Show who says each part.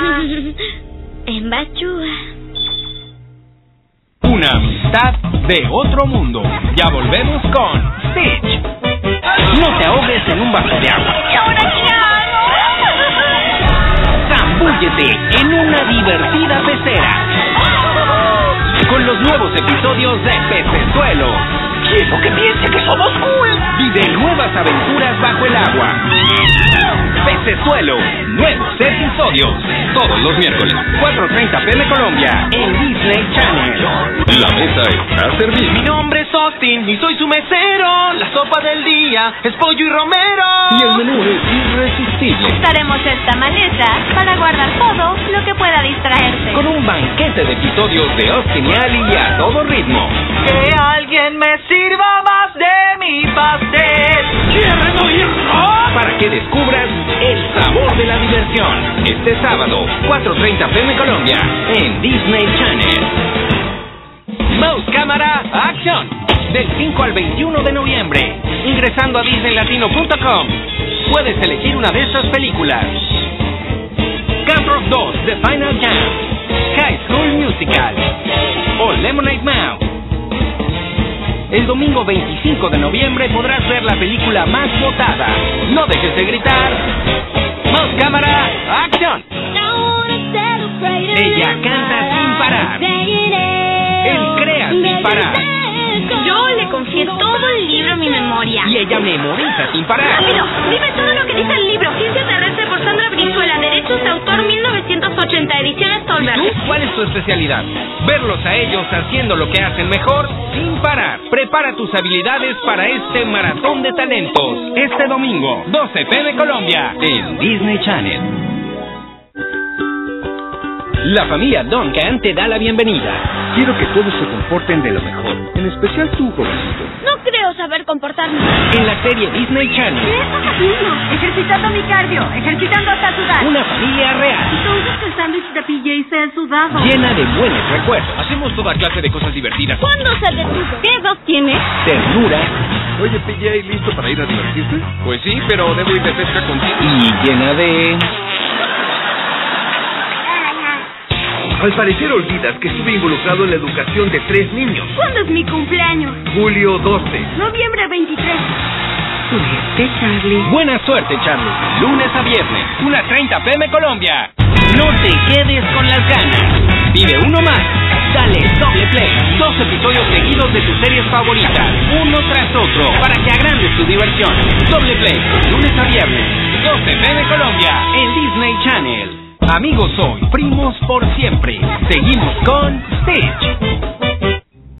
Speaker 1: En Bachúa.
Speaker 2: Una amistad de otro mundo. Ya volvemos con Stitch. No te ahogues en un vaso de agua.
Speaker 1: ¿Y ahora qué hago?
Speaker 2: Zambúllete en una divertida pecera. Con los nuevos episodios de Pecesuelo.
Speaker 3: Quiero que piense que somos cool.
Speaker 2: Vive nuevas aventuras bajo el agua. Pecesuelo, nuevos episodios. Todos los miércoles, 4:30 p.m. Colombia, en Disney Channel.
Speaker 4: La mesa está servida.
Speaker 3: Mi nombre es Austin y soy su mesero. La sopa del día es pollo y romero.
Speaker 4: Y el menú es irresistible.
Speaker 1: Usaremos esta maleta para guardar todo lo que pueda distraerte.
Speaker 2: Con un banquete de episodios de Austin y Ali a todo ritmo.
Speaker 3: Que alguien me sirva más de mi pastel.
Speaker 2: ¡Quieren oírlo! Para que descubras el sabor de la diversión. Este sábado, 4:30 p.m. Colombia, en Disney Channel. Mouse Cámara Action. Del 5 al 21 de noviembre. Ingresando a disneylatino.com. Puedes elegir una de estas películas. Camp Rock 2, The Final Jam. High School Musical. O Lemonade Mouth. El domingo 25 de noviembre podrás ver la película más votada. No dejes de gritar. Mouse Cámara Action. Ella canta sin parar. Él crea sin parar.
Speaker 1: Yo le confié todo el libro en mi memoria.
Speaker 2: Y ella memoriza sin parar.
Speaker 1: ¡Rápido! Dime todo lo que dice el libro. Ciencia terrestre por Sandra Brizuela. Derechos de autor 1980. Ediciones Tolbert.
Speaker 2: ¿Tú? ¿Cuál es tu especialidad? Verlos a ellos haciendo lo que hacen mejor sin parar. Prepara tus habilidades para este maratón de talentos. Este domingo, 12 p.m. Colombia, en Disney Channel. La familia Duncan te da la bienvenida.
Speaker 4: Quiero que todos se comporten de lo mejor. En especial tú, jovencito.
Speaker 1: No creo saber comportarme.
Speaker 2: En la serie Disney Channel.
Speaker 1: ¿Qué estás haciendo? Ejercitando mi cardio. Ejercitando hasta sudar.
Speaker 2: Una familia real.
Speaker 1: Entonces el sándwich de PJ se ha sudado.
Speaker 2: Llena de buenos recuerdos. Hacemos toda clase de cosas divertidas.
Speaker 1: ¿Cuándo se detuvo? ¿Qué edad tiene?
Speaker 2: Ternura.
Speaker 4: Oye, PJ, ¿listo para ir a divertirte?
Speaker 2: Pues sí, pero debo ir de pesca contigo. Y llena de...
Speaker 4: Al parecer olvidas que estuve involucrado en la educación de 3 niños.
Speaker 1: ¿Cuándo es mi cumpleaños?
Speaker 4: Julio 12.
Speaker 1: Noviembre 23.
Speaker 5: Suerte, Charlie.
Speaker 2: Buena suerte, Charlie. Lunes a viernes, 1:30 p.m. Colombia. No te quedes con las ganas. Vive uno más. Dale doble play. 2 episodios seguidos de tus series favoritas, uno tras otro, para que agrandes tu diversión. Doble play, lunes a viernes, 12 p.m. Colombia, en Disney Channel. Amigos hoy, primos por siempre. Seguimos con Stitch.